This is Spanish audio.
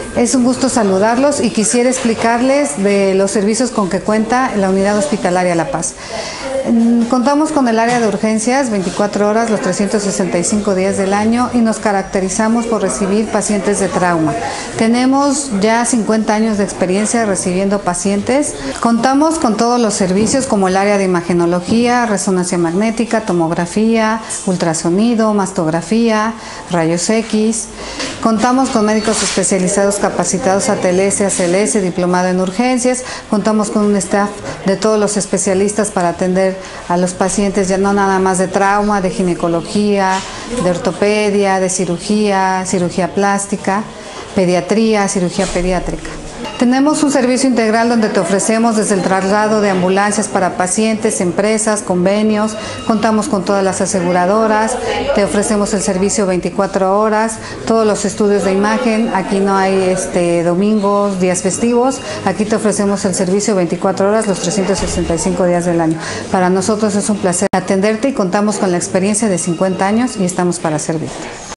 Es un gusto saludarlos y quisiera explicarles de los servicios con que cuenta la Unidad Hospitalaria La Paz. Contamos con el área de urgencias 24 horas, los 365 días del año y nos caracterizamos por recibir pacientes de trauma. Tenemos ya 50 años de experiencia recibiendo pacientes. Contamos con todos los servicios como el área de imagenología, resonancia magnética, tomografía, ultrasonido, mastografía, rayos X. Contamos con médicos especializados capacitados ATLS, ACLS, diplomado en urgencias. Contamos con un staff de todos los especialistas para atender a los pacientes, ya no nada más de trauma, de ginecología, de ortopedia, de cirugía, cirugía plástica, pediatría, cirugía pediátrica. Tenemos un servicio integral donde te ofrecemos desde el traslado de ambulancias para pacientes, empresas, convenios, contamos con todas las aseguradoras, te ofrecemos el servicio 24 horas, todos los estudios de imagen, aquí no hay domingos, días festivos, aquí te ofrecemos el servicio 24 horas, los 365 días del año. Para nosotros es un placer atenderte y contamos con la experiencia de 50 años y estamos para servirte.